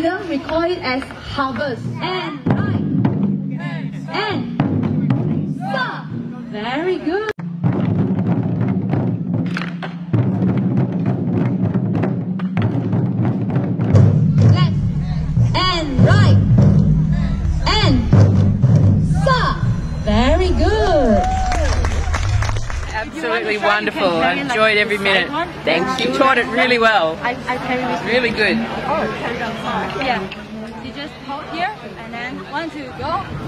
rhythm, we call it as harvest. And right. And sa. Very good. Left and right. And sa. Very good. Absolutely wonderful. I enjoyed every minute. Thanks. You taught it really well. I carry this. Really good. Oh, carry that. Yeah. You just hold here and then 1, 2, go.